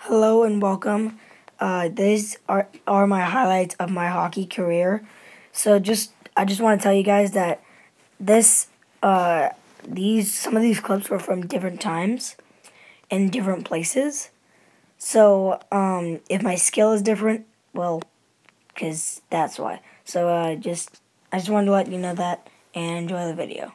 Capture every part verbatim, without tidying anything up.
Hello and welcome. Uh, these are, are my highlights of my hockey career. So just I just want to tell you guys that this uh, these some of these clips were from different times and different places. So um, if my skill is different, well, because that's why. So uh, just I just wanted to let you know that and enjoy the video.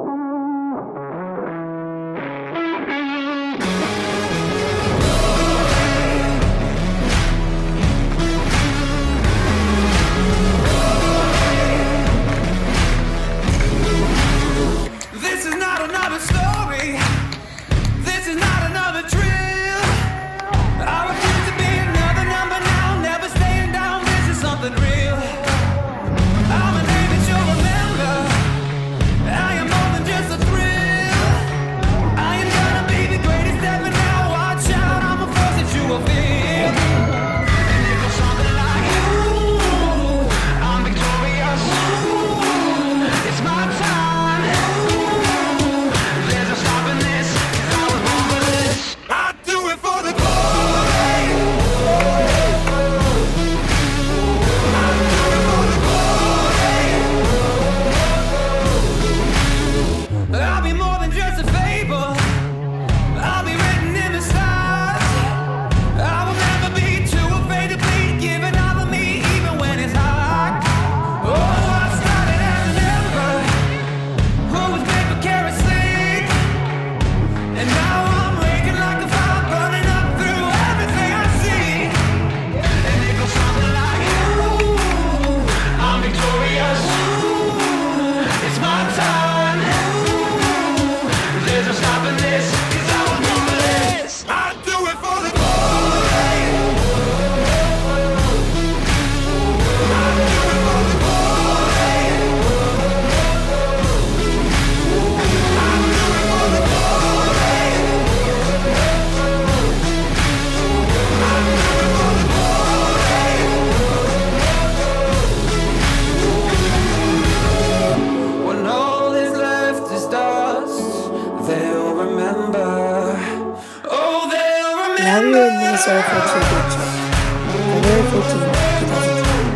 Now we are in Minnesota for two weeks. February fourteenth, twenty twenty.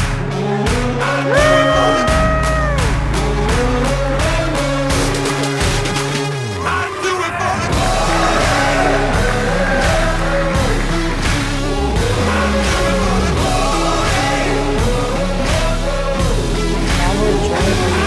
Now we're driving.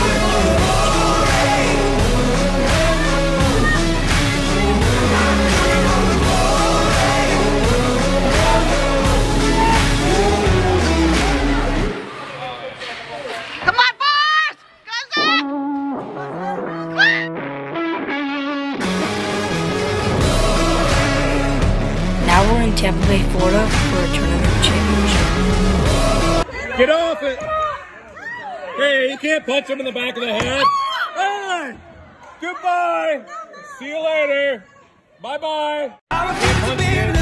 Now we're in Tampa Bay, Florida for a tournament championship. Get off it! Hey, you can't punch him in the back of the head. Hey! Goodbye! See you later! Bye-bye!